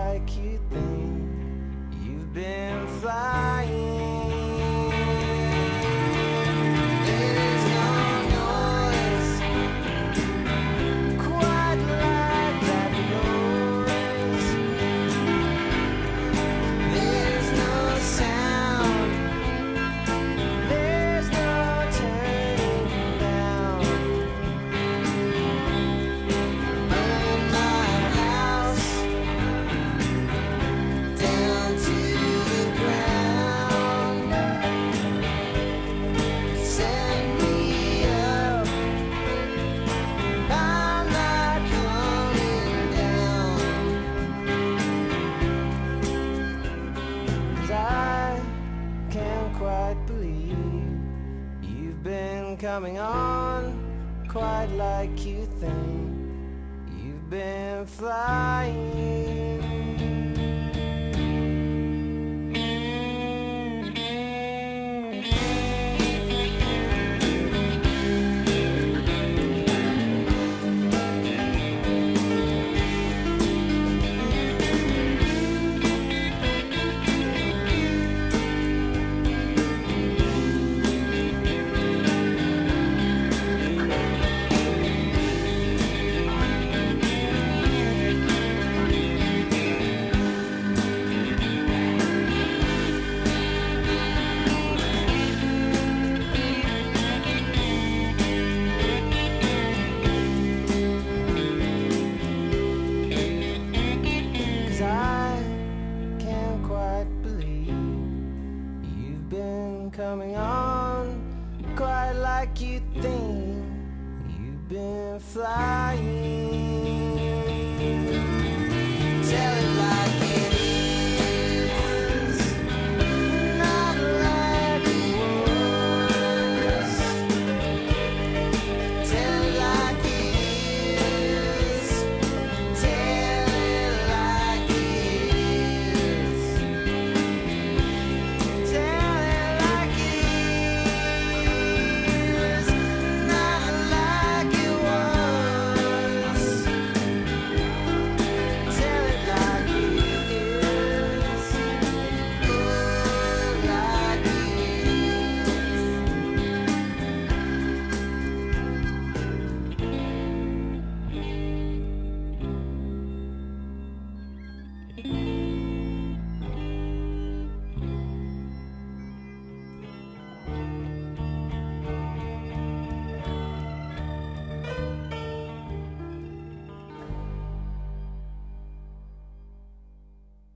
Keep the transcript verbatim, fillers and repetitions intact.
like you think. You've been flying. There's no noise quite like that noise. There's no sound. There's no turning down. In my house, down to the ground. Send me up. I'm not coming down. 'Cause I can't quite believe you've been coming on quite like you think. You've been flying. Cause I can't quite believe you've been coming on quite like you think.